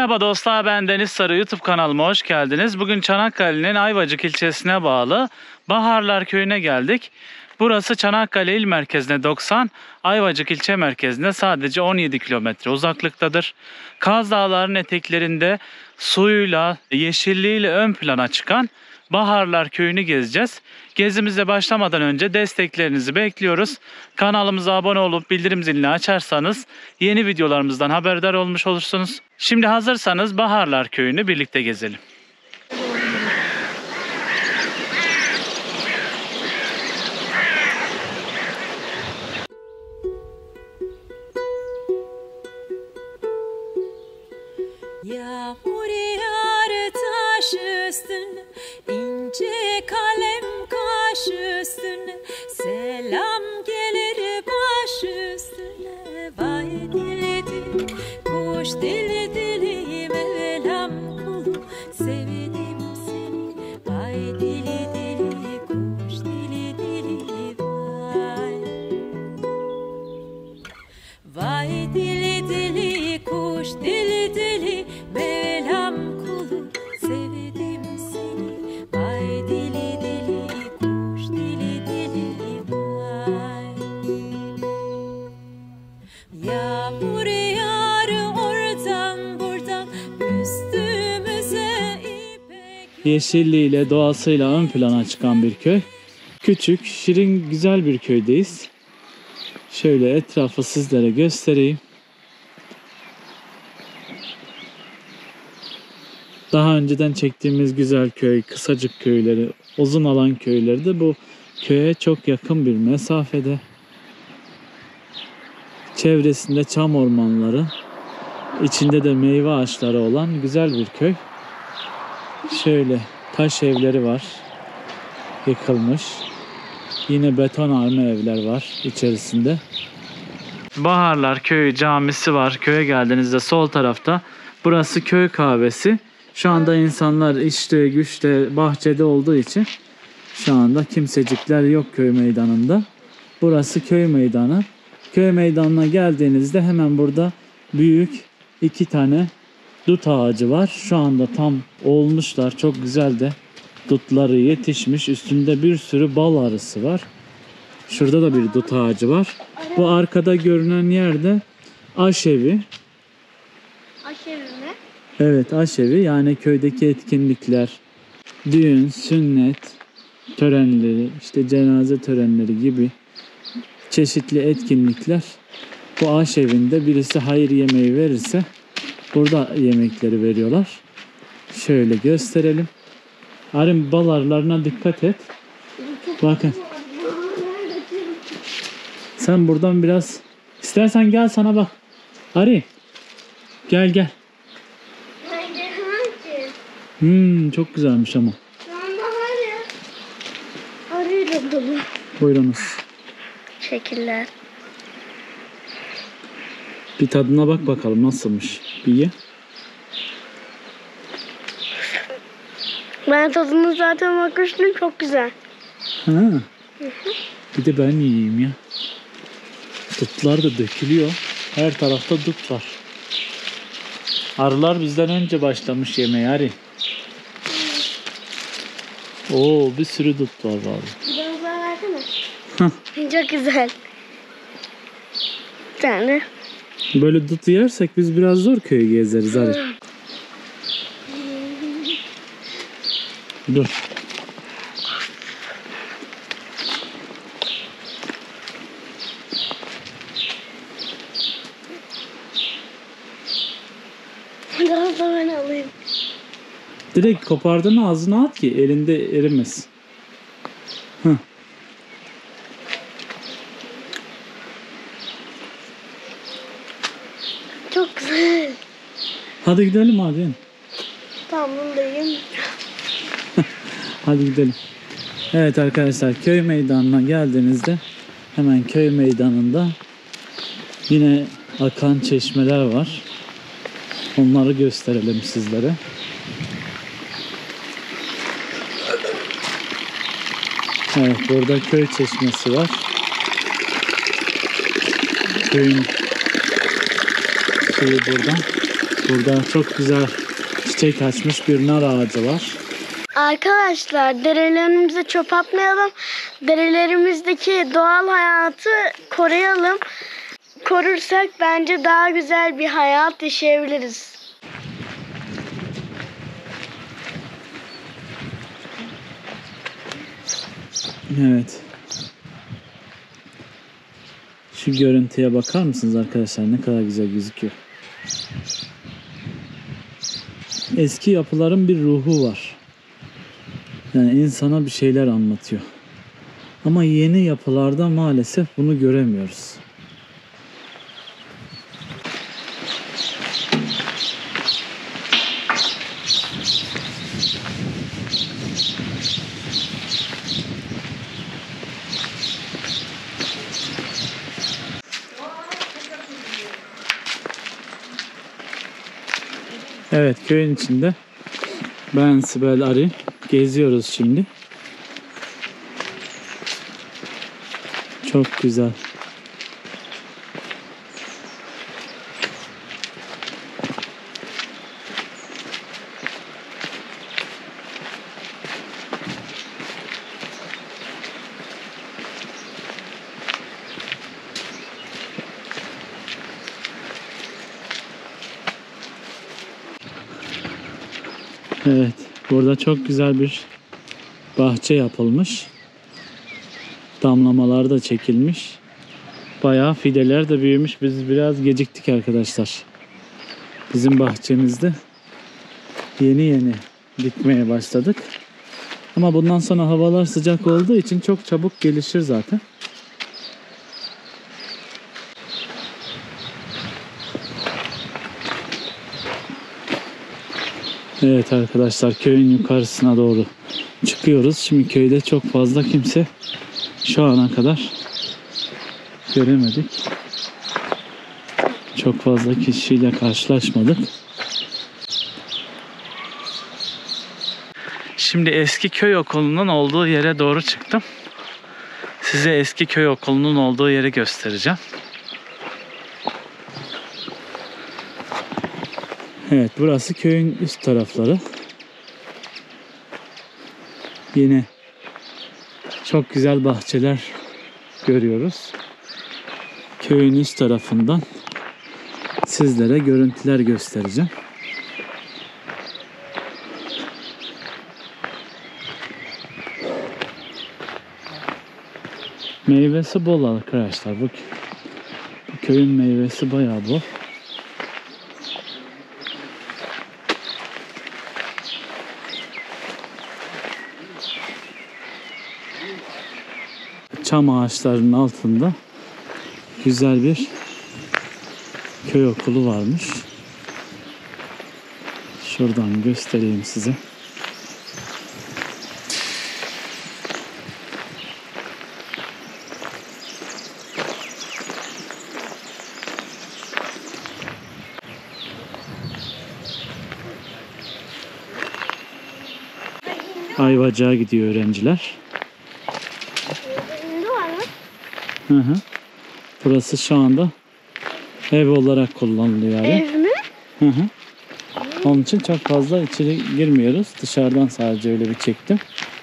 Merhaba dostlar, ben Deniz Sarı, YouTube kanalıma hoş geldiniz. Bugün Çanakkale'nin Ayvacık ilçesine bağlı Baharlar Köyü'ne geldik. Burası Çanakkale il merkezine 90, Ayvacık ilçe merkezine sadece 17 kilometre uzaklıktadır. Kaz Dağları'nın eteklerinde suyuyla, yeşilliğiyle ön plana çıkan Baharlar Köyü'nü gezeceğiz. Gezimize başlamadan önce desteklerinizi bekliyoruz. Kanalımıza abone olup bildirim zilini açarsanız yeni videolarımızdan haberdar olmuş olursunuz. Şimdi hazırsanız Baharlar Köyü'nü birlikte gezelim. Yağmur yağar taş üstüne, ince kalem kaş üstüne, selam gelir baş üstüne. Vay dili dili, kuş dili dili, Mevlam kulum, sevdim seni. Vay dili dili, kuş dili dili, vay. Vay dili dili, kuş dili dili, Mevlam kulum, sevdim seni. Vay dili dili, kuş dili dili, vay. Yağmur yağar oradan buradan, üstümüze ipek. Yeşilliğiyle, doğasıyla ön plana çıkan bir köy. Küçük, şirin, güzel bir köydeyiz. Şöyle etrafı sizlere göstereyim. Daha önceden çektiğimiz güzel köy, kısacık köyleri, uzun alan köyleri de bu köye çok yakın bir mesafede. Çevresinde çam ormanları, içinde de meyve ağaçları olan güzel bir köy. Şöyle taş evleri var, yıkılmış. Yine beton arme evler var içerisinde. Baharlar Köyü camisi var. Köye geldiğinizde sol tarafta. Burası köy kahvesi. Şu anda insanlar işte güçte bahçede olduğu için şu anda kimsecikler yok köy meydanında. Burası köy meydanı. Köy meydanına geldiğinizde hemen burada büyük 2 tane dut ağacı var. Şu anda tam olmuşlar. Çok güzel de dutları yetişmiş. Üstünde bir sürü bal arısı var. Şurada da bir dut ağacı var. Bu arkada görünen yerde aşevi. Aşevi mi? Evet, aşevi, yani köydeki etkinlikler, düğün, sünnet törenleri, işte cenaze törenleri gibi çeşitli etkinlikler. Bu aşevinde birisi hayır yemeği verirse burada yemekleri veriyorlar. Şöyle gösterelim. Arın bal arılarına dikkat et. Bakın. Sen buradan biraz istersen gel, sana bak. Arı. Gel gel. Çok güzelmiş ama. Arıyorum dolu. Buyurunuz. Teşekkürler. Bir tadına bak bakalım nasılmış. Bir ye. Ben tadını zaten bakmıştım, çok güzel. Ha. Bir de ben yiyeyim ya. Dutlar da dökülüyor. Her tarafta dut var. Arılar bizden önce başlamış yemeye Arı. Oo, bir sürü dut var vallahi. Biraz daha versene. Çok güzel. Bir tane. Böyle dut yersek biz biraz zor köyü gezeriz Arı. Dur. Biraz da ben alayım. Direkt kopardın ağzına at ki elinde erimesin. Heh. Çok güzel. Hadi gidelim hadi. Tamam, bunu da yiyeyim. Hadi gidelim. Evet arkadaşlar, köy meydanına geldiğinizde hemen köy meydanında yine akan çeşmeler var. Onları gösterelim sizlere. Evet, burada köy çeşmesi var. Köyün suyu buradan. Burada çok güzel çiçek açmış bir nar ağacı var. Arkadaşlar derelerimize çöp atmayalım. Derelerimizdeki doğal hayatı koruyalım. Korursak bence daha güzel bir hayat yaşayabiliriz. Evet. Şu görüntüye bakar mısınız arkadaşlar? Ne kadar güzel gözüküyor. Eski yapıların bir ruhu var. Yani insana bir şeyler anlatıyor. Ama yeni yapılarda maalesef bunu göremiyoruz. Evet, köyün içinde ben Sibel Ari geziyoruz şimdi. Çok güzel. Evet, burada çok güzel bir bahçe yapılmış. Damlamalar da çekilmiş. Bayağı fideler de büyümüş. Biz biraz geciktik arkadaşlar. Bizim bahçemizde yeni dikmeye başladık. Ama bundan sonra havalar sıcak olduğu için çok çabuk gelişir zaten. Evet arkadaşlar, köyün yukarısına doğru çıkıyoruz. Şimdi köyde çok fazla kimse şu ana kadar göremedik. Çok fazla kişiyle karşılaşmadık. Şimdi eski köy okulunun olduğu yere doğru çıktım. Size eski köy okulunun olduğu yeri göstereceğim. Evet, burası köyün üst tarafları. Yine çok güzel bahçeler görüyoruz. Köyün üst tarafından sizlere görüntüler göstereceğim. Meyvesi bol arkadaşlar. Bu köyün meyvesi bayağı bol. Çam ağaçlarının altında güzel bir köy okulu varmış. Şuradan göstereyim size. Ayvacık'a gidiyor öğrenciler. Hı hı. Burası şu anda ev olarak kullanılıyor yani. Ev mi? Hı hı. Onun için çok fazla içeri girmiyoruz. Dışarıdan sadece öyle bir çektim.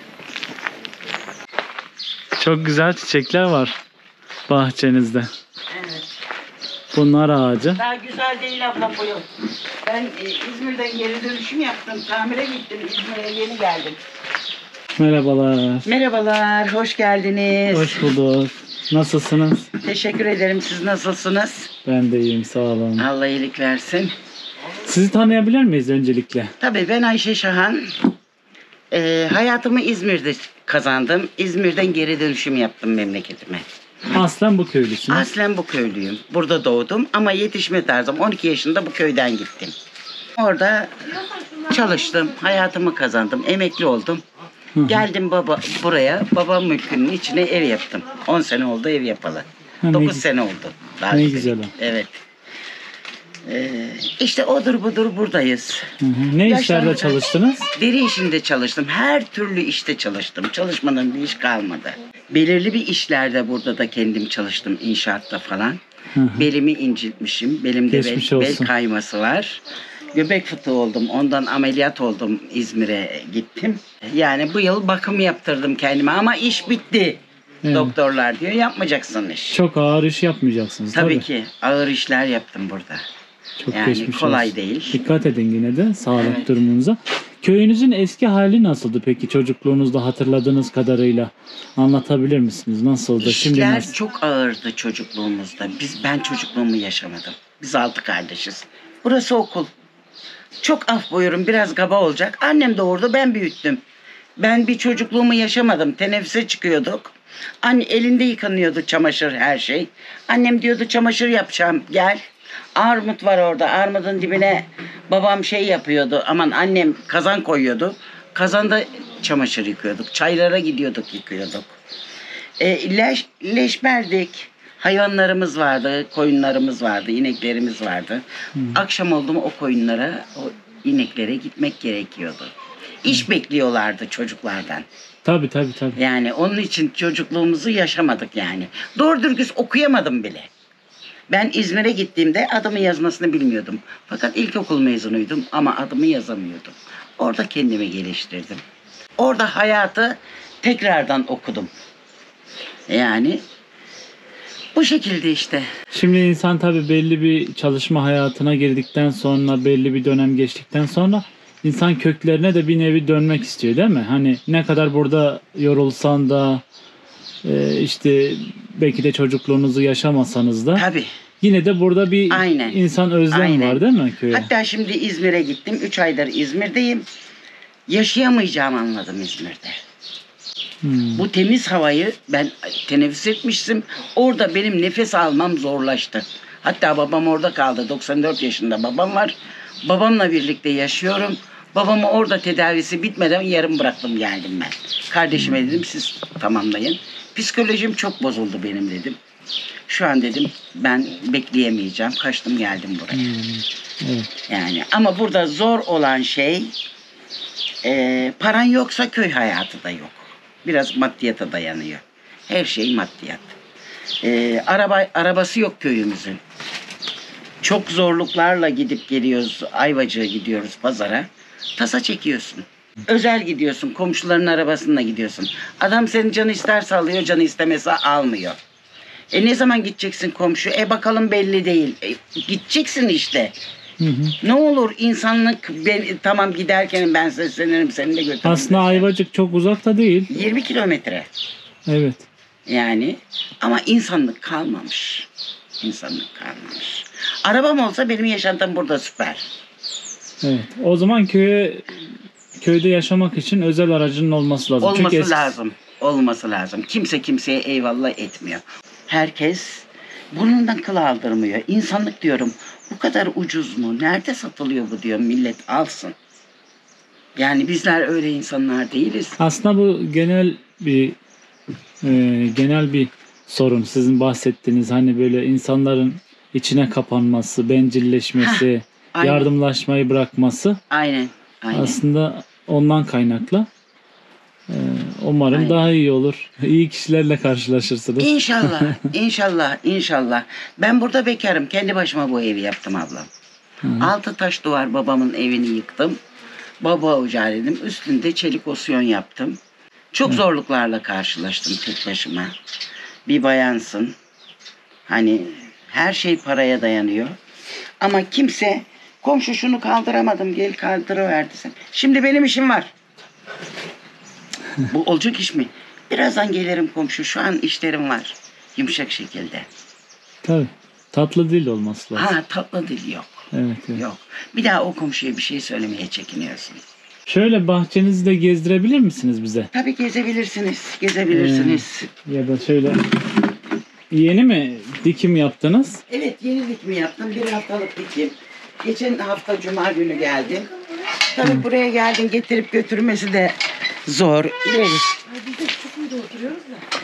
Çok güzel çiçekler var bahçenizde. Evet. Bunlar ağacı. Daha güzel değil ablam bu yıl. Ben İzmir'den geri dönüşüm yaptım. Tamire gittim. İzmir'e yeni geldim. Merhabalar. Merhabalar, hoş geldiniz. Hoş bulduk. Nasılsınız? Teşekkür ederim. Siz nasılsınız? Ben de iyiyim, sağ olun. Allah iyilik versin. Sizi tanıyabilir miyiz öncelikle? Tabii ben Ayşe Şahan. Hayatımı İzmir'de kazandım. İzmir'den geri dönüşüm yaptım memleketime. Aslen bu köylüsünüz. Aslen bu köylüyüm. Burada doğdum ama yetişme tarzım 12 yaşında bu köyden gittim. Orada çalıştım, hayatımı kazandım, emekli oldum. Geldim buraya, babam mülkünün içine ev yaptım. 10 sene oldu ev yapalı. Ha, 9 sene oldu. Daha ne güzel. güzel o. Evet. İşte odur budur buradayız. Hı hı. Ne işlerde Yaşlandı. çalıştınız? Deri işinde çalıştım. Her türlü işte çalıştım. Çalışmadan bir iş kalmadı. Belirli bir işlerde burada da kendim çalıştım. İnşaatta falan. Hı hı. Belimi incitmişim. Belimde Geçmiş bel olsun. kayması var. Göbek fıtığı oldum. Ondan ameliyat oldum. İzmir'e gittim. Yani bu yıl bakım yaptırdım kendime ama iş bitti. Evet. Doktorlar diyor yapmayacaksın iş. Çok ağır iş yapmayacaksınız. Tabii ki ağır işler yaptım burada. Çok Yani geçmiş kolay olsun. değil. Dikkat edin yine de sağlık Evet. durumunuza. Köyünüzün eski hali nasıldı peki çocukluğunuzda hatırladığınız kadarıyla? Anlatabilir misiniz? Nasıldı? Şimdi İşler nasıl? çok ağırdı çocukluğumuzda. Ben çocukluğumu yaşamadım. Biz 6 kardeşiz. Burası okul. Çok af buyurun biraz kaba olacak. Annem doğurdu ben büyüttüm. Ben bir çocukluğumu yaşamadım. Teneffüse çıkıyorduk. Anne elinde yıkanıyordu çamaşır her şey. Annem diyordu çamaşır yapacağım gel. Armut var orada. Armudun dibine babam şey yapıyordu. Aman annem kazan koyuyordu. Kazanda çamaşır yıkıyorduk. Çaylara gidiyorduk yıkıyorduk. Leşmerdik. Hayvanlarımız vardı. Koyunlarımız vardı. İneklerimiz vardı. Akşam oldu mu o koyunlara, o ineklere gitmek gerekiyordu. İş bekliyorlardı çocuklardan. Tabii. Yani onun için çocukluğumuzu yaşamadık yani. Doğru dürüst okuyamadım bile. Ben İzmir'e gittiğimde adımı yazmasını bilmiyordum. Fakat ilkokul mezunuydum ama adımı yazamıyordum. Orada kendimi geliştirdim. Orada hayatı tekrardan okudum. Yani bu şekilde işte. Şimdi insan tabii belli bir çalışma hayatına girdikten sonra, belli bir dönem geçtikten sonra insan köklerine de bir nevi dönmek istiyor değil mi? Hani ne kadar burada yorulsan da işte belki de çocukluğunuzu yaşamasanız da Tabii. yine de burada bir Aynen. insan özlem Aynen. var değil mi köye? Hatta şimdi İzmir'e gittim. 3 aydır İzmir'deyim. Yaşayamayacağımı anladım İzmir'de. Bu temiz havayı ben teneffüs etmiştim. Orada benim nefes almam zorlaştı. Hatta babam orada kaldı. 94 yaşında babam var. Babamla birlikte yaşıyorum. Babamı orada tedavisi bitmeden yarım bıraktım geldim ben. Kardeşime dedim siz tamamlayın. Psikolojim çok bozuldu benim dedim. Şu an dedim ben bekleyemeyeceğim. Kaçtım geldim buraya. Evet. Yani ama burada zor olan şey paran yoksa köy hayatı da yok. Biraz maddiyata dayanıyor. Her şey maddiyat. Arabası yok köyümüzün. Çok zorluklarla gidip geliyoruz. Ayvacık'a gidiyoruz pazara. Tasa çekiyorsun. Özel gidiyorsun. Komşuların arabasına gidiyorsun. Adam senin canı isterse alıyor, canı istemezse almıyor. Ne zaman gideceksin komşu? Bakalım belli değil. Gideceksin işte. Ne olur insanlık tamam giderken ben seslenirim seni de götürürüm. Aslında Ayvacık çok uzakta değil. 20 kilometre. Evet. Yani ama insanlık kalmamış. İnsanlık kalmamış. Arabam olsa benim yaşantım burada süper. Evet. O zaman köyde yaşamak için özel aracının olması lazım. Olması lazım. Olması lazım. Kimse kimseye eyvallah etmiyor. Herkes burnundan kıl aldırmıyor. İnsanlık diyorum. Bu kadar ucuz mu? Nerede satılıyor bu diyor. Millet alsın. Yani bizler öyle insanlar değiliz. Aslında bu genel bir sorun. Sizin bahsettiğiniz hani böyle insanların içine kapanması, bencilleşmesi, aynen. yardımlaşmayı bırakması Aynen. Aynen. aslında ondan kaynaklı. Umarım Aynen. daha iyi olur. İyi kişilerle karşılaşırsınız. İnşallah. İnşallah. İnşallah. Ben burada bekarım. Kendi başıma bu evi yaptım ablam. 6 taş duvar babamın evini yıktım. Baba ocağı dedim. Üstünde çelik osyon yaptım. Çok zorluklarla karşılaştım tek başıma. Bir bayansın. Hani her şey paraya dayanıyor. Ama kimse komşu şunu kaldıramadım gel kaldırıverdi sen. Şimdi benim işim var. Bu olacak iş mi? Birazdan gelirim komşu. Şu an işlerim var. Yumuşak şekilde. Tabii. Tatlı dil olması lazım. Tatlı dil yok. Evet. Yok. Bir daha o komşuya bir şey söylemeye çekiniyorsun. Şöyle bahçenizi de gezdirebilir misiniz bize? Tabii gezebilirsiniz. Gezebilirsiniz. Ya da şöyle yeni mi dikim yaptınız? Evet yeni dikimi yaptım. 1 haftalık dikim. Geçen hafta cuma günü geldim. Tabii buraya geldin getirip götürmesi de zor. İleri. Biz de çok iyi oturuyoruz da.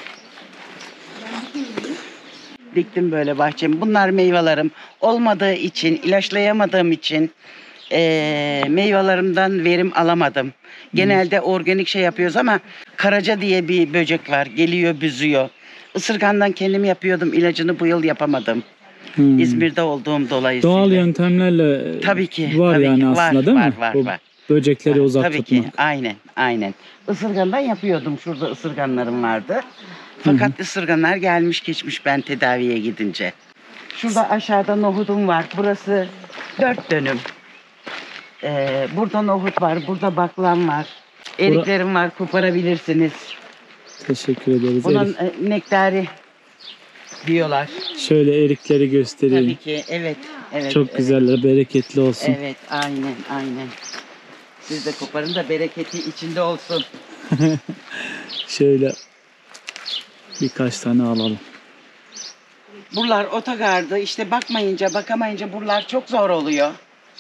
Diktim böyle bahçemi. Bunlar meyvelerim. Olmadığı için, ilaçlayamadığım için meyvelerimden verim alamadım. Genelde organik şey yapıyoruz ama karaca diye bir böcek var. Geliyor, büzüyor. Isırgandan kendim yapıyordum. İlacını bu yıl yapamadım. İzmir'de olduğum dolayısıyla. Doğal yöntemlerle Tabii ki. var tabii yani ki. aslında Var, değil var, mi? Var, Bu var. böcekleri uzak Tabii tutmak. ki. Aynen, aynen. Isırgandan yapıyordum. Şurada ısırganlarım vardı. Fakat ısırganlar gelmiş geçmiş ben tedaviye gidince. Şurada aşağıda nohudum var. Burası 4 dönüm. Burada nohut var. Burada baklam var. Eriklerim var. Koparabilirsiniz. Teşekkür ederiz. Bunun Erik. nektarı diyorlar. Şöyle erikleri göstereyim. Tabii ki. Evet. Evet. Çok evet. güzeller, bereketli olsun. Evet. Aynen. Aynen. Siz de koparın da bereketi içinde olsun. Şöyle birkaç tane alalım. Buralar otogardı. İşte bakamayınca buralar çok zor oluyor.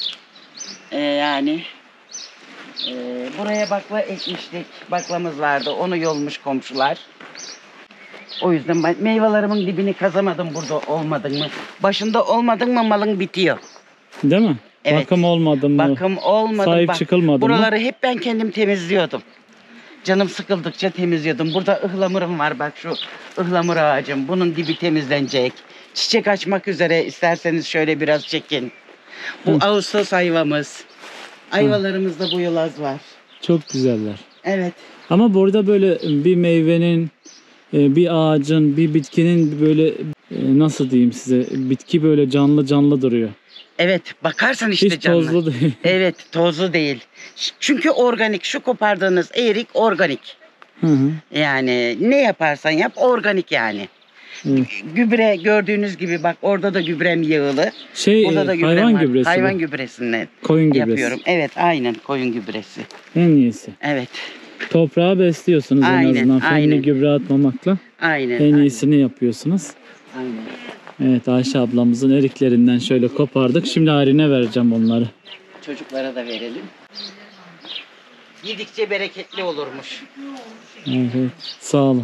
Yani buraya bakla ekmiştik. Baklamız vardı. Onu yolmuş komşular. O yüzden ben meyvelerimin dibini kazamadım burada olmadın mı? Başında olmadın mı malın bitiyor. Değil mi? Evet. Bakım olmadı mı? Bakım olmadı. Sahip çıkılmadı mı? Buraları hep ben kendim temizliyordum. Canım sıkıldıkça temizliyordum. Burada ıhlamurum var. Bak şu ıhlamur ağacım. Bunun dibi temizlenecek. Çiçek açmak üzere. İsterseniz şöyle biraz çekin. Bu Ağustos ayvamız. Ayvalarımızda bu yolaz var. Çok güzeller. Evet. Ama burada böyle bir meyvenin, bir ağacın, bir bitkinin böyle nasıl diyeyim size, bitki böyle canlı canlı duruyor. Evet. Bakarsan işte Hiç canlı. tozlu değil. Evet. Tozlu değil. Çünkü organik. Şu kopardığınız erik organik. Hı hı. Yani ne yaparsan yap organik yani. Evet. Gübre gördüğünüz gibi bak orada da gübrem yağılı. Burada da gübrem Hayvan var. gübresi Hayvan bu. gübresinden Koyun gübresi. yapıyorum. Evet aynen koyun gübresi. En iyisi. Evet Toprağı besliyorsunuz en Aynen, azından. Fenli aynen. gübre atmamakla aynen. en iyisini yapıyorsunuz. Aynen. Evet, Ayşe ablamızın eriklerinden şöyle kopardık. Şimdi Arin'e vereceğim onları. Çocuklara da verelim. Yedikçe bereketli olurmuş. Evet, sağ olun.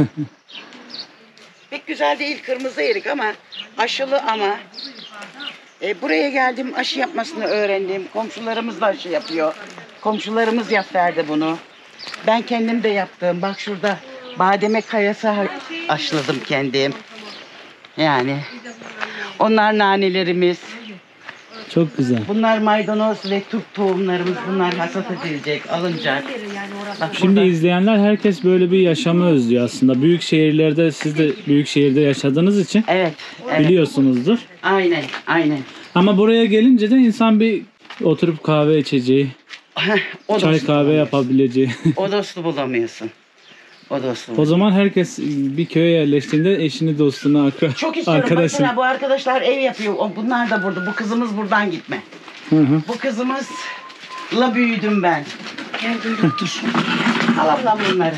Pek güzel değil kırmızı erik ama aşılı ama buraya geldim aşı yapmasını öğrendim. Komşularımız da aşı yapıyor. Komşularımız verdi bunu. Ben kendim de yaptım. Bak şurada bademe kayası aşıladım kendim. Yani onlar nanelerimiz. Çok güzel. Bunlar maydanoz ve turp tohumlarımız. Bunlar hasat edilecek, alınacak. Bak Şimdi burada. izleyenler herkes böyle bir yaşamı özlüyor aslında. Büyük şehirlerde, siz de büyük şehirde yaşadığınız için Evet, evet. biliyorsunuzdur. Aynen, aynen. Ama buraya gelince de insan bir oturup kahve içeceği, O çay dostu kahve bulamıyorsun. yapabileceği. O dostu bulamıyorsun. O dostu O zaman herkes bir köye yerleştiğinde eşini, dostunu, Çok istiyorum. arkadaşını. Baksana bu arkadaşlar ev yapıyor. Bunlar da burada. Bu kızımız buradan gitme. Hı hı. Bu kızımızla büyüdüm ben. Gel böyle otur. Al ablam bunları.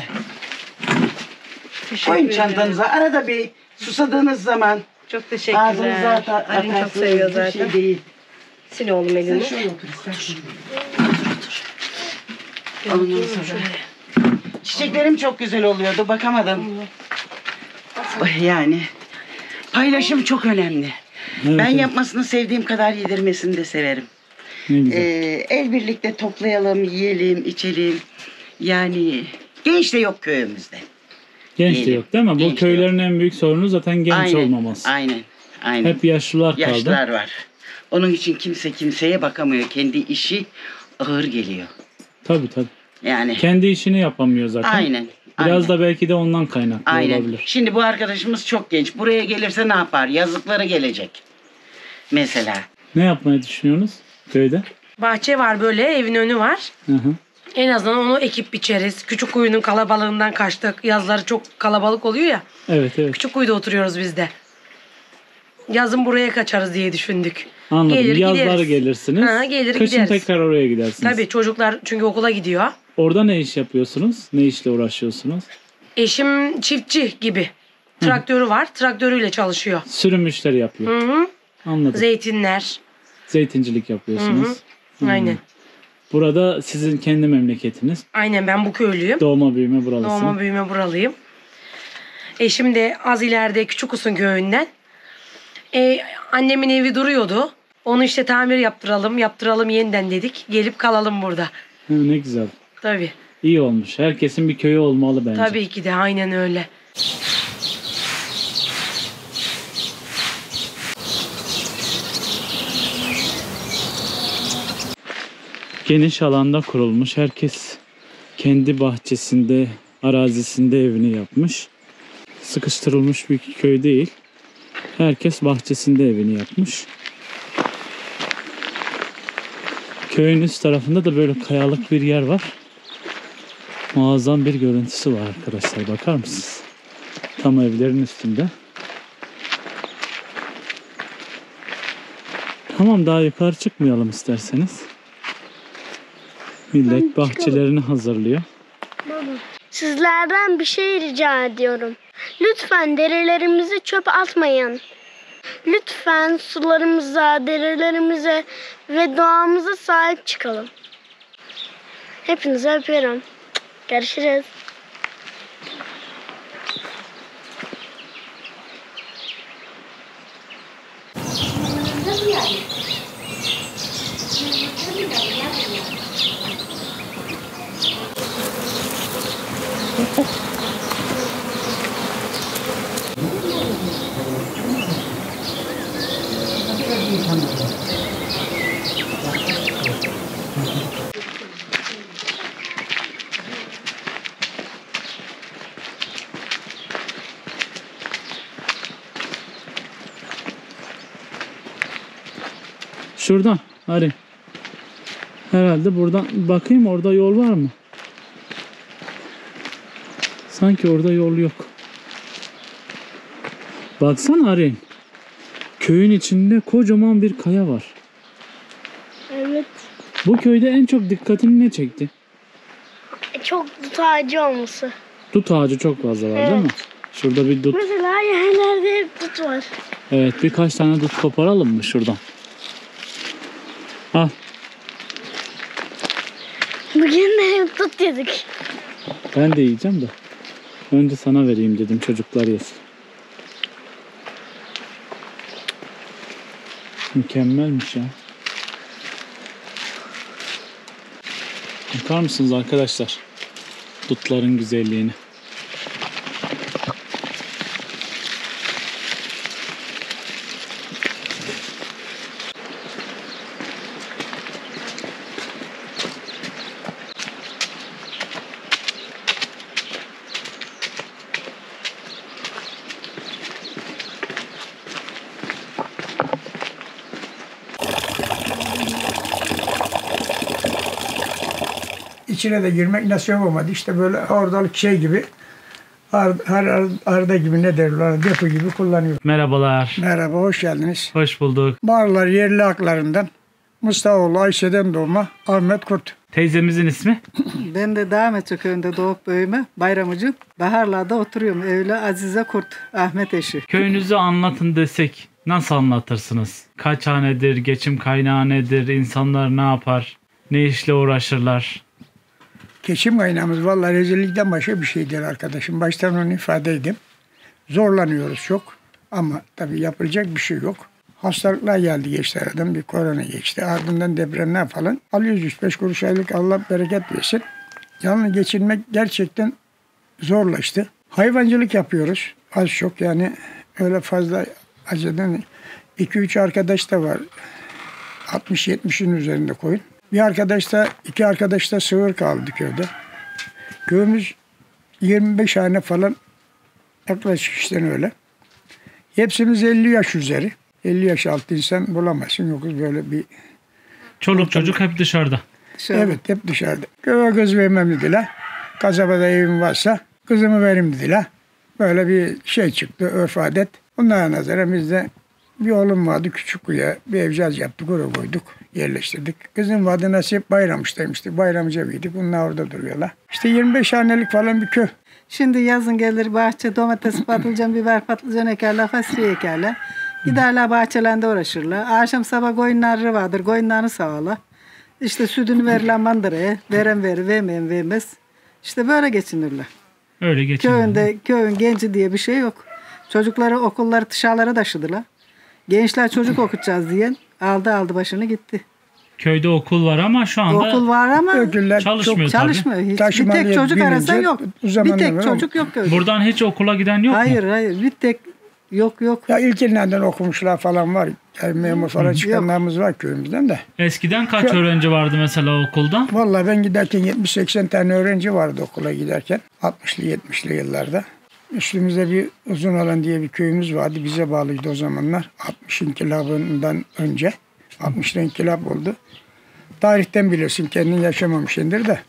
Koyun çantanıza. Arada bir susadığınız zaman Çok ağzınıza teşekkürler. atarsınız. Annem çok seviyor Bir zaten. şey değil. Sil oğlum Sen elini. şöyle otur istersen. Ondan sonra. Çiçeklerim çok güzel oluyordu. Bakamadım. Yani paylaşım çok önemli. Evet, Ben evet. yapmasını sevdiğim kadar yedirmesini de severim. Ne güzel. El birlikte toplayalım, yiyelim, içelim. Yani genç de yok köyümüzde. Genç de diyelim. yok değil mi? Bu Genç de köylerin en büyük sorunu zaten genç aynen, olmaması. Aynen, aynen. Hep yaşlılar kaldı. Yaşlılar var. Onun için kimse kimseye bakamıyor. Kendi işi ağır geliyor. Tabii tabii. Yani Kendi işini yapamıyor zaten. aynen. Biraz aynen. da belki de ondan kaynaklı Aynen. olabilir. Şimdi bu arkadaşımız çok genç. Buraya gelirse ne yapar? Yazıkları gelecek. Mesela. Ne yapmayı düşünüyorsunuz köyde? Bahçe var böyle, evin önü var. Hı hı. En azından onu ekip biçeriz. Küçük kuyunun kalabalığından kaçtık. Yazları çok kalabalık oluyor ya. Evet evet. Küçük kuyuda oturuyoruz biz de. Yazın buraya kaçarız diye düşündük. Anladım. Gelir, Yazları gideriz. gelirsiniz. Ha, gelir, Kışın gideriz. tekrar oraya gidersiniz. Tabii çocuklar çünkü okula gidiyor. Orada ne iş yapıyorsunuz? Ne işle uğraşıyorsunuz? Eşim çiftçi gibi. Traktörü var. Traktörüyle çalışıyor. Sürüm işleri yapıyor. Hı hı. Anladım. Zeytinler. Zeytincilik yapıyorsunuz. Hı hı. Aynen. Burada sizin kendi memleketiniz. Aynen ben bu köylüyüm. Doğma büyüme buralısın. Doğma büyüme buralıyım. Eşim de az ileride Küçükus'un köyünden. Annemin evi duruyordu. Onu işte tamir yaptıralım yeniden dedik. Gelip kalalım burada. Hı, ne güzel. Tabii. İyi olmuş. Herkesin bir köyü olmalı bence. Tabii ki de aynen öyle. Geniş alanda kurulmuş. Herkes kendi bahçesinde, arazisinde evini yapmış. Sıkıştırılmış bir köy değil. Herkes bahçesinde evini yapmış. Köyün üst tarafında da böyle kayalık bir yer var. Muazzam bir görüntüsü var arkadaşlar. Bakar mısınız? Tam evlerin üstünde. Tamam, daha yukarı çıkmayalım isterseniz. Millet bahçelerini hazırlıyor. Sizlerden bir şey rica ediyorum. Lütfen derelerimizi çöpe atmayın. Lütfen sularımıza, derelerimize ve doğamıza sahip çıkalım. Hepinizi öpüyorum. Görüşürüz. Şuradan Ari. Herhalde buradan bakayım, orada yol var mı? Sanki orada yol yok. Baksana Ari. Köyün içinde kocaman bir kaya var. Evet. Bu köyde en çok dikkatini ne çekti? Çok dut ağacı olması. Dut ağacı çok fazla var değil mi? Şurada bir dut. Mesela yerlerde hep dut var. Evet, birkaç tane dut koparalım mı şuradan? Al. Bugün de hep dut yedik. Ben de yiyeceğim de. Önce sana vereyim dedim, çocuklar yesin. Mükemmelmiş ya. Bakar mısınız arkadaşlar? Dutların güzelliğini. İçine de girmek nasip olmadı. İşte böyle oradalık şey gibi, arda gibi ne derler, depo gibi kullanıyor. Merhabalar. Merhaba, hoş geldiniz. Hoş bulduk. Bağırlar yerli haklarından Mustafaoğlu Ayşe'den doğma Ahmet Kurt. Teyzemizin ismi? Ben de Dağmeçe köyünde doğup büyüme Bayramıcı. Baharlarda oturuyorum. Evli Azize Kurt, Ahmet eşi. Köyünüzü anlatın desek nasıl anlatırsınız? Kaç hanedir, geçim kaynağı nedir, insanlar ne yapar, ne işle uğraşırlar? Geçim kaynağımız vallahi rezillikten başka bir şey değil arkadaşım. Baştan onu ifade edeyim. Zorlanıyoruz çok ama tabii yapılacak bir şey yok. Hastalıklar geldi geçti aradan, bir korona geçti. Ardından depremler falan. Alıyoruz 3-5 kuruş aylık, Allah bereket versin. Yalnız geçinmek gerçekten zorlaştı. Hayvancılık yapıyoruz. Az çok yani öyle fazla aceden 2-3 arkadaş da var. 60-70'in üzerinde koyun. Bir arkadaş da, 2 arkadaş da sığır kaldı köyde. Köyümüz 25 hane falan, yaklaşık işte öyle. Hepsimiz 50 yaş üzeri. 50 yaş altı insan bulamazsın. Yokuz böyle bir... Çoluk çocuk hep dışarıda. Evet, hep dışarıda. Köye kız vermem dediler. Kasabada evim varsa kızımı verim dediler. Böyle bir şey çıktı, örf adet. Onlara nazaran biz de bir oğlum vardı küçük kuya. Bir evcaz yaptık, oraya koyduk, yerleştirdik. Kızım vardı nasip Bayramış'taymıştı. Bayramıca verdik. Bunlar orada duruyorlar. İşte 25 hanelik falan bir köy. Şimdi yazın gelir bahçe domates, patlıcan, biber, patlıcan ekerler, fasulye ekerler. Giderler bahçelerinde uğraşırlar. Akşam sabah koyunları vardır. Koyunlarını sağlar. İşte sütünü verilen mandıraya. Veren verir, vermeyen vermez. İşte böyle geçinirler. Öyle geçiniyor. Köyün genci diye bir şey yok. Çocukları okulları dışarılara taşıdılar. Gençler çocuk okutacağız diyen aldı başını gitti. Köyde okul var ama şu anda Okul var ama Öküller çalışmıyor tabii. çalışmıyor. Hiç. Bir Taşımalıya tek çocuk binince arasa yok. o Bir zamanlar tek var çocuk yok köyde. Buradan hiç okula giden yok mu? Hayır. Bir tek Yok yok. Ya ilkilerinden okumuşlar falan var. Yani memur falan çıkanlarımız var köyümüzden de. Eskiden kaç öğrenci vardı mesela okulda? Vallahi ben giderken 70-80 tane öğrenci vardı okula giderken. 60'lı 70'li yıllarda. Üstümüzde bir Uzunalan diye bir köyümüz vardı. Bize bağlıydı o zamanlar. 60 inkılabından önce. 60'da inkılap oldu. Tarihten bilirsin, kendin yaşamamışsındır da.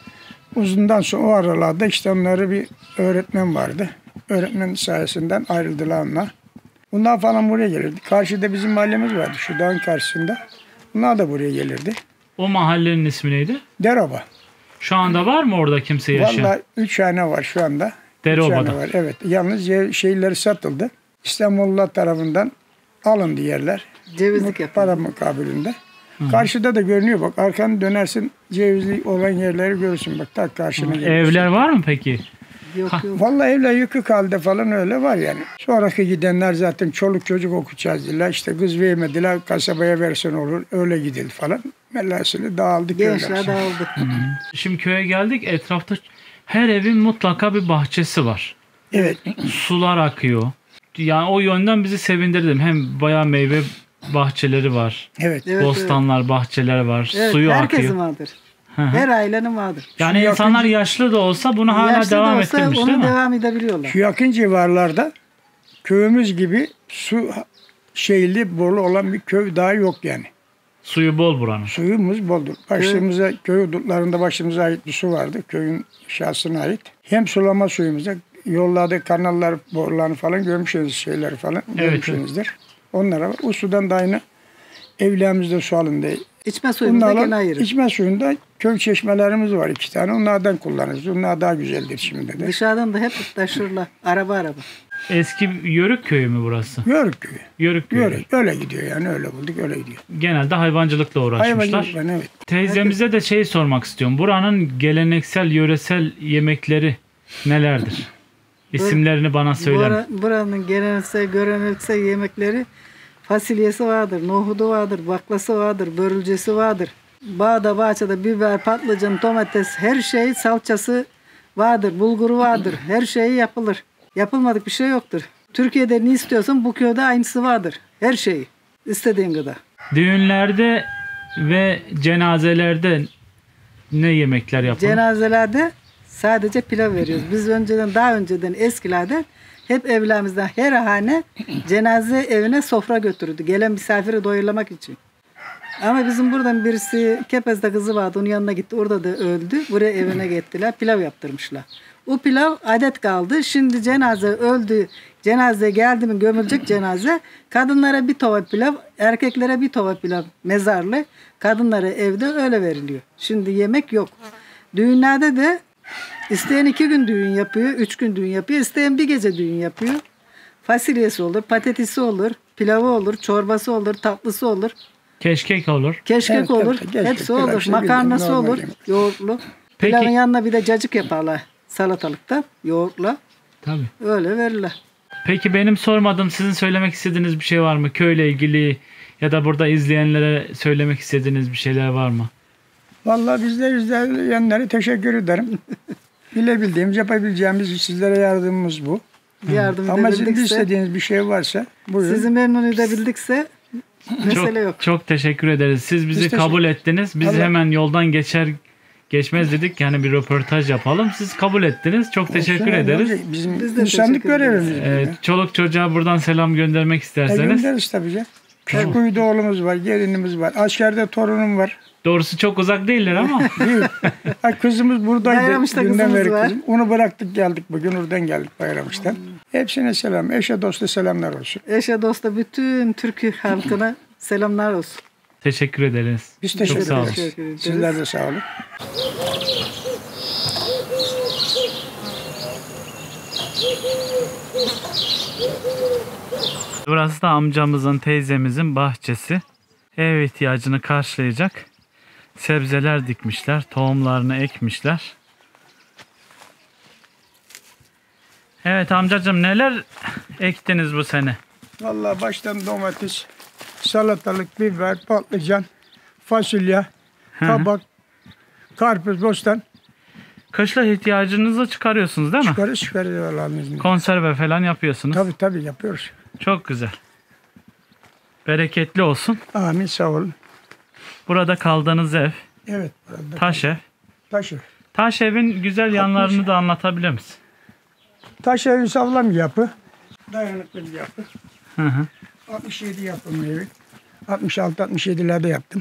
Uzundan sonra o aralarda işte onları bir öğretmen vardı. Öğretmen sayesinden ayrıldılar onlar. Bunlar falan buraya gelirdi. Karşıda bizim mahallemiz vardı, şu dağın karşısında. Bunlar da buraya gelirdi. O mahallenin ismi neydi? Deroba. Şu anda var mı orada kimse yaşayan? Vallahi 3 hane var şu anda. Deroba'da. 3 hane var, evet. Yalnız şeyleri satıldı. İstanbullular tarafından alındı yerler. Cevizlik yapıyor. Para mukabilinde. Karşıda da görünüyor bak. Arkanı dönersin, cevizli olan yerleri görürsün. Bak tak karşına geliyorsun. Evler var mı peki? Yok yok. Vallahi evler yıkık halde falan öyle var yani. Sonraki gidenler zaten çoluk çocuk okutacağız dediler. İşte kız vermediler, kasabaya versen olur. Öyle gidildi falan. Velhasılı dağıldı köyler. Gençler dağıldı. Şimdi köye geldik. Etrafta her evin mutlaka bir bahçesi var. Evet. Sular akıyor. Yani o yönden bizi sevindirdim. Hem bayağı meyve bahçeleri var. Evet. Evet, Bostanlar, bahçeler var. evet, Suyu herkesin akıyor. vardır. Her ailenin vardır. Yani insanlar yaşlı da olsa bunu hala Yaşlı da devam olsa ettirmiş onu değil mi? devam edebiliyorlar. Şu yakın civarlarda köyümüz gibi su şeyli bolu olan bir köy daha yok yani. Suyu bol buranın. Suyumuz boldur. Başımıza, köy hudutlarında başımıza ait bir su vardı. Köyün şahsına ait. Hem sulama suyumuza, yollarda kanallar, borularını falan görmüşsünüz, şeyleri falan görmüşsünüzdür. Onlara o sudan da aynı evlerimizde su alındı. İçme suyunu da gene ayırır. İçme suyunda köy çeşmelerimiz var 2 tane. Onlardan kullanırız. Onlar daha güzeldir şimdi de. Dışarıdan da hep taşırlar. Araba. Eski Yörük köyü mü burası? Yörük köyü. Yörük köyü. Yörük. Öyle gidiyor yani. Öyle bulduk. Öyle gidiyor. Genelde hayvancılıkla uğraşmışlar. Hayvancılıkla, evet. Teyzemize de şey sormak istiyorum. Buranın geleneksel, yöresel yemekleri nelerdir? İsimlerini bana söyler. Buranın geleneksel yemekleri fasulyesi vardır, nohudu vardır, baklası vardır, börülcesi vardır. Bağda, bahçede biber, patlıcan, domates, her şey salçası vardır, bulguru vardır. Her şey yapılır. Yapılmadık bir şey yoktur. Türkiye'de ne istiyorsan bu köyde aynısı vardır. Her şeyi. İstediğin kadar. Düğünlerde ve cenazelerde ne yemekler yapılır? Cenazelerde sadece pilav veriyoruz. Biz daha önceden eskilerde hep evlerimizden her hane cenaze evine sofra götürürdü. Gelen misafiri doyurlamak için. Ama bizim buradan birisi Kepez'de kızı vardı. Onun yanına gitti. Orada da öldü. Buraya evine gittiler. Pilav yaptırmışlar. O pilav adet kaldı. Şimdi cenaze öldü. Cenaze geldi mi gömülecek cenaze. Kadınlara bir tava pilav, erkeklere bir tava pilav mezarlı. Kadınlara evde öyle veriliyor. Şimdi yemek yok. Düğünlerde de isteyen 2 gün düğün yapıyor, 3 gün düğün yapıyor. İsteyen bir gece düğün yapıyor. Fasulyesi olur, patatesi olur, pilavı olur, çorbası olur, tatlısı olur. Keşkek olur. Keşkek Evet, olur. tabii, keşkek, Hepsi olur. hepsi Makarnası bildiğin normal olur. yemek. Yoğurtlu. Peki- Pilavın yanına bir de cacık yaparlar salatalıkta. Yoğurtla. Tabii. Öyle verirler. Peki benim sormadığım, sizin söylemek istediğiniz bir şey var mı? Köyle ilgili ya da burada izleyenlere söylemek istediğiniz bir şeyler var mı? Vallahi bizler izleyenlere teşekkür ederim. Bilebildiğimiz, yapabileceğimiz sizlere yardımımız bu. Yardım Ama sizin edebildikse, istediğiniz bir şey varsa buyurun. sizi memnun edebildikse mesele yok. Çok teşekkür ederiz. Siz bizi Biz kabul ettiniz. Biz Allah- hemen yoldan geçmez dedik. Yani bir röportaj yapalım. Siz kabul ettiniz. Çok teşekkür ederiz. Bizim Biz de insanlık teşekkür ederiz. görevimiz. Çoluk çocuğa buradan selam göndermek isterseniz. Göndeririz tabii canım. Küçük kuyuda oğlumuz var, gelinimiz var. Askerde torunum var. Doğrusu çok uzak değiller ama. Değil. Ha, kızımız buradaydı. Bayramış'ta Dünden kızımız beri var. kızım. Onu bıraktık geldik bugün. Oradan geldik Bayramış'tan. Hepsine selam. Eşe dosta selamlar olsun. Eşe dosta bütün Türkiye halkına selamlar olsun. Teşekkür ederiz. Biz Çok teşekkür sağ olun. ederiz. Teşekkür ederiz. Sizler de sağ olun. Burası da amcamızın, teyzemizin bahçesi. Ev ihtiyacını karşılayacak sebzeler dikmişler. Tohumlarını ekmişler. Evet amcacığım, neler ektiniz bu sene? Vallahi baştan domates, salatalık, biber, patlıcan, fasulye, kabak, karpuz, bostan. Kışlık ihtiyacınızı çıkarıyorsunuz değil mi? Çıkarız Allah'ın izniyle. Konserve falan yapıyorsunuz. Tabii yapıyoruz. Çok güzel. Bereketli olsun. Amin, sağ olun. Burada kaldığınız ev, Evet. taş ev. Taş ev. Taş evin güzel yanlarını da anlatabilir misin? Taş evin sağlam yapı. Dayanıklı bir yapı. Hı hı. 67 yapımı evi. 66-67'lerde yaptım.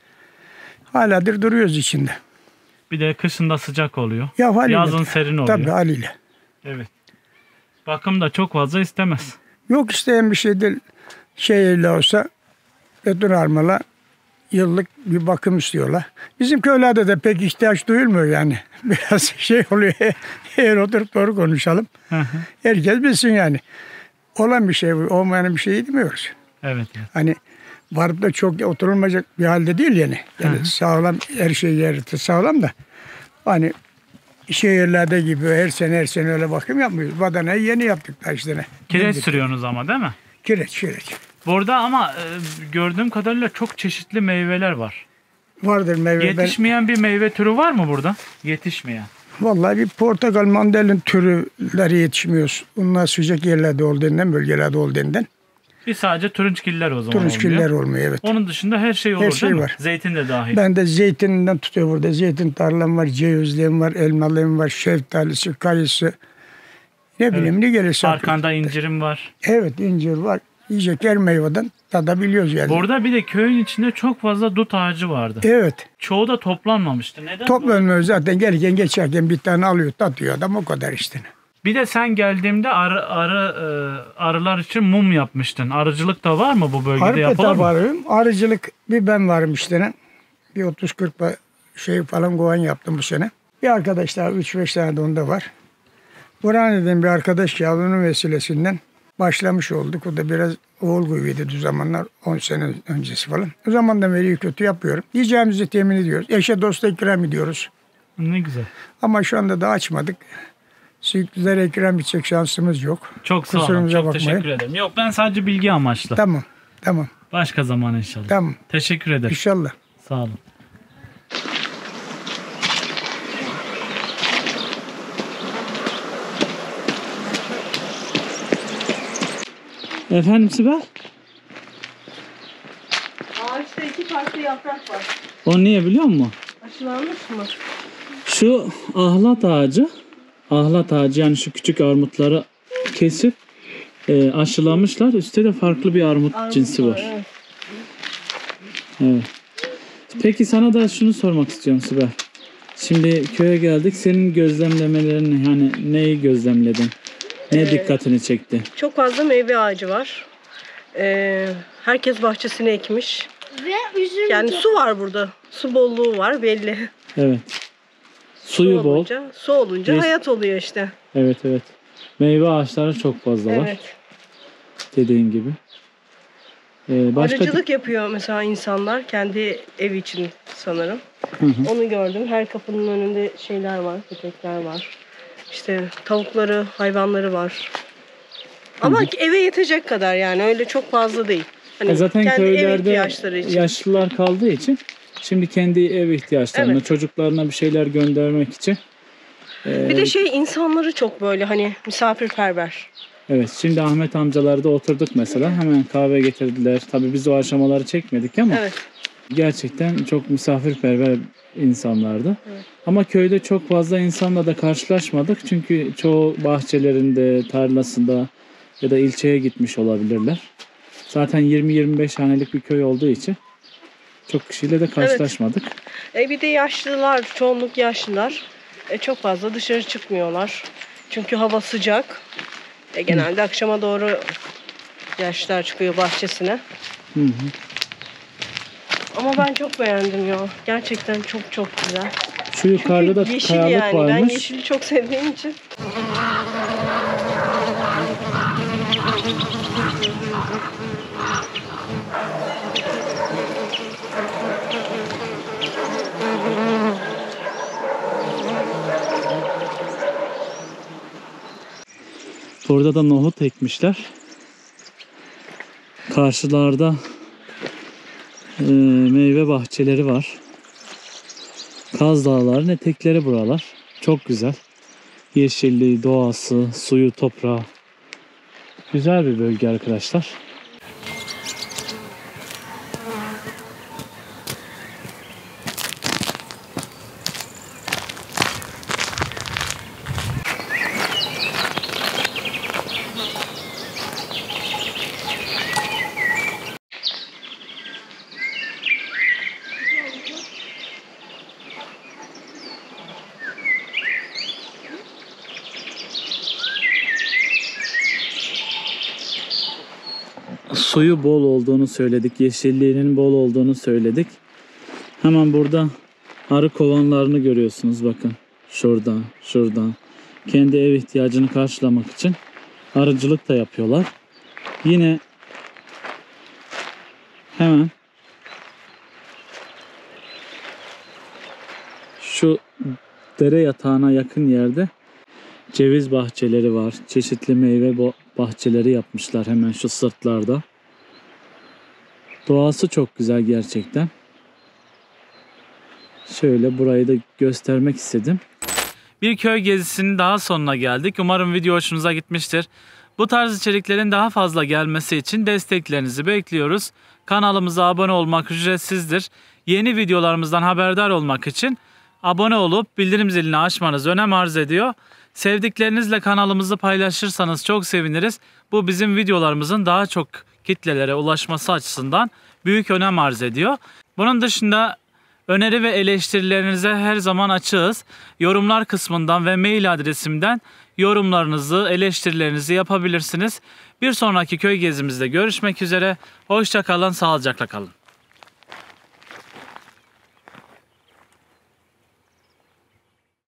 Haladır duruyoruz içinde. Bir de kışında sıcak oluyor. Ya haliyle. Yazın serin oluyor. Tabii haliyle. Evet. Bakım da çok fazla istemez. Yok isteyen bir şey değil. Şeyle olsa beton armalı yıllık bir bakım istiyorlar. Bizim köylerde de pek ihtiyaç duyulmuyor yani. Biraz şey oluyor. Eğer oturup doğru konuşalım. Hı hı. Herkes bilsin yani. Olan bir şey, olmayan bir şey demiyoruz. Evet. Evet. Hani varıp da çok oturulmayacak bir halde değil yani. Yani sağlam, her şey yerinde sağlam da. Hani şehirlerde gibi her sene öyle bakım yapmıyoruz. Badanayı yeni yaptık da işte. Kireç sürüyorsunuz ama değil mi? Kireç. Burada ama gördüğüm kadarıyla çok çeşitli meyveler var. Vardır meyve. Yetişmeyen bir meyve türü var mı burada? Yetişmeyen. Vallahi bir portakal, mandalin türleri yetişmiyor. Bunlar sıcak yerlerde olduğundan, bölgelerde olduğundan. Bir sadece turunçgiller o zaman Turunçgiller oluyor. olmuyor, evet. Onun dışında her şey olur Her şey değil mi? var. Zeytin de dahil. Ben de zeytininden tutuyor burada. Zeytin tarlam var, cevizliğim var, elmalığım var, şeftalisi, kayısı. Ne bileyim ne gelirse. Arkanda incirim var. Evet, incir var. Yiyecek her meyveden tadabiliyoruz yani. Burada bir de köyün içinde çok fazla dut ağacı vardı. Evet. Çoğu da toplanmamıştı. Neden? Toplanmıyor zaten. Gelirken geçerken bir tane alıyor, tatıyor adam, o kadar işte. Bir de sen geldiğimde arılar için mum yapmıştın. Arıcılık da var mı bu bölgede, Arpa yapılır da mı? varım. Arıcılık bir ben varım işte. Bir 30-40 şey falan kovan yaptım bu sene. Bir arkadaş daha 3-5 tane de onda var. Burhan'dan bir arkadaş ya, onun vesilesinden başlamış olduk. O da biraz oğul gibiydi o zamanlar, 10 sene öncesi falan. O zamandan beri iyi kötü yapıyorum. Yiyeceğimizi temin ediyoruz. Eşe dosta ikram ediyoruz. Ne güzel. Ama şu anda da açmadık. Sürüklülere ikram edecek şansımız yok. Çok sağ olun. Kusurumuza Çok bakmayın. teşekkür ederim. Yok, ben sadece bilgi amaçlı. Tamam. Başka zaman inşallah. Tamam. Teşekkür ederim. İnşallah. Sağ olun. Efendim Sibel? Ağaçta 2 farklı yaprak var. O niye biliyor musun? Aşılanmış mı? Şu ahlat ağacı yani şu küçük armutları kesip aşılamışlar. Üstte de farklı bir armut cinsi var. Evet. Evet. Peki sana da şunu sormak istiyorum Sibel. Şimdi köye geldik. Senin gözlemlemelerini, hani neyi gözlemledin? Ne dikkatini çekti? Çok fazla meyve ağacı var. Herkes bahçesine ekmiş. Ve üzüm. Yani su var burada. Su bolluğu var belli. Evet. Suyu bol. Su olunca Yes. hayat oluyor işte. Evet. Meyve ağaçları çok fazla var. Evet. Dediğin gibi. Başka Arıcılık yapıyor mesela insanlar. Kendi ev için sanırım. Hı. Onu gördüm. Her kapının önünde şeyler var. Köpekler var. İşte tavukları, hayvanları var. Ama eve yetecek kadar yani. Öyle çok fazla değil. Hani zaten kendi ev köylerde ihtiyaçları için. yaşlılar kaldığı için şimdi kendi ev ihtiyaçlarını, Evet. çocuklarına bir şeyler göndermek için. Bir de insanları çok böyle hani misafirperver. Evet, şimdi Ahmet amcalarda oturduk mesela. Hemen kahve getirdiler. Tabii biz o aşamaları çekmedik ama Evet. gerçekten çok misafirperver insanlardı. Evet. Ama köyde çok fazla insanla da karşılaşmadık. Çünkü çoğu bahçelerinde, tarlasında ya da ilçeye gitmiş olabilirler. Zaten 20-25 hanelik bir köy olduğu için çok kişiyle de karşılaşmadık. Bir de yaşlılar, çoğunluk yaşlılar. Çok fazla dışarı çıkmıyorlar. Çünkü hava sıcak. Genelde akşama doğru yaşlılar çıkıyor bahçesine. Hı hı. Ama ben çok beğendim ya. Gerçekten çok çok güzel. Şu yukarıda da Yeşil kayalık yani. Ben varmış. yeşili çok sevdiğim için. Burada da nohut ekmişler. Karşılarda meyve bahçeleri var. Kaz Dağları'nın etekleri buralar. Çok güzel. Yeşilliği, doğası, suyu, toprağı. Güzel bir bölge arkadaşlar. Suyu bol olduğunu söyledik. Yeşilliğinin bol olduğunu söyledik. Hemen burada arı kovanlarını görüyorsunuz bakın. Şuradan, şuradan. Kendi ev ihtiyacını karşılamak için arıcılık da yapıyorlar. Yine hemen şu dere yatağına yakın yerde ceviz bahçeleri var. Çeşitli meyve bahçeleri yapmışlar hemen şu sırtlarda. Doğası çok güzel gerçekten. Şöyle burayı da göstermek istedim. Bir köy gezisinin daha sonuna geldik. Umarım video hoşunuza gitmiştir. Bu tarz içeriklerin daha fazla gelmesi için desteklerinizi bekliyoruz. Kanalımıza abone olmak ücretsizdir. Yeni videolarımızdan haberdar olmak için abone olup bildirim zilini açmanız önem arz ediyor. Sevdiklerinizle kanalımızı paylaşırsanız çok seviniriz. Bu bizim videolarımızın daha çok kitlelere ulaşması açısından büyük önem arz ediyor. Bunun dışında öneri ve eleştirilerinize her zaman açığız. Yorumlar kısmından ve mail adresimden yorumlarınızı, eleştirilerinizi yapabilirsiniz. Bir sonraki köy gezimizde görüşmek üzere. Hoşça kalın, sağlıcakla kalın.